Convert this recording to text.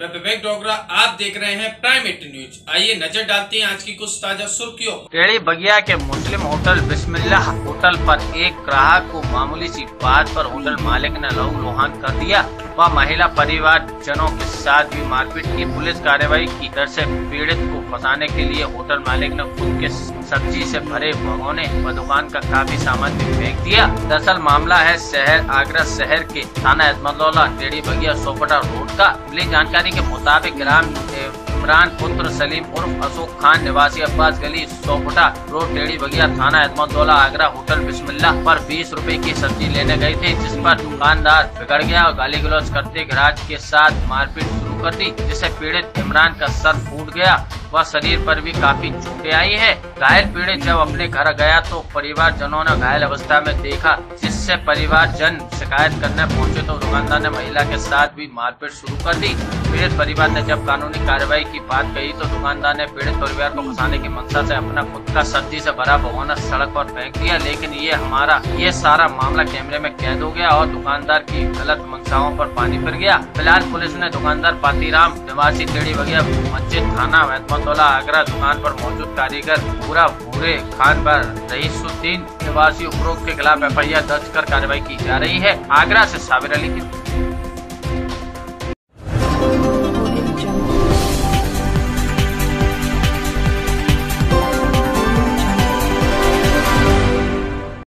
मैं विवेक डोगरा, आप देख रहे हैं प्राइम 18 न्यूज। आइए नजर डालते हैं आज की कुछ ताजा सुर्खियों। टेढ़ी बगिया के मुस्लिम होटल बिस्मिल्लाह होटल पर एक ग्राहक को मामूली सी बात पर होटल मालिक ने लहू लुहान कर दिया। वह महिला परिवार जनों के साथ भी मारपीट की। पुलिस कार्रवाई की। डर से पीड़ित को फंसाने के लिए होटल मालिक ने खुद के सब्जी से भरे भगोने व दुकान का काफी सामान भी फेंक दिया। दरअसल मामला है आगरा शहर के थाना अहमदौला टेढ़ी बगिया सोपटा रोड का। मिली जानकारी के मुताबिक ग्राम इमरान पुत्र सलीम उर्फ अशोक खान निवासी अब्बास गली सोपटा रोड टेढ़ी बगिया थाना अहमदौला आगरा होटल बिस्मिल्लाह पर 20 रुपए की सब्जी लेने गए थे, जिस पर दुकानदार बिगड़ गया और गाली गलौज करते ग्राहक के साथ मारपीट शुरू कर दी, जिससे पीड़ित इमरान का सर फूट गया व शरीर पर भी काफी चोटें आई है। घायल पीड़ित जब अपने घर गया तो परिवार जनों ने घायल अवस्था में देखा, जिससे परिवार जन शिकायत करने पहुंचे तो दुकानदार ने महिला के साथ भी मारपीट शुरू कर दी। पीड़ित परिवार ने जब कानूनी कार्रवाई की बात कही तो दुकानदार ने पीड़ित परिवार को फंसाने की मंशा से अपना खुद का सब्जी से भरा भगोना सड़क पर फेंक दिया, लेकिन ये सारा मामला कैमरे में कैद हो गया और दुकानदार की गलत मंशाओं पर पानी फिर गया। फिलहाल पुलिस ने दुकानदार पातीराम निवासी टेढ़ी बगिया मस्जिद थाना अहमदौला आगरा दुकान पर मौजूद कारीगर पूरा भूरे खान पर रईसुद्दीन निवासी उपरोक्त के खिलाफ FIR दर्ज कर कार्रवाई की जा रही है। आगरा से साबिर अली की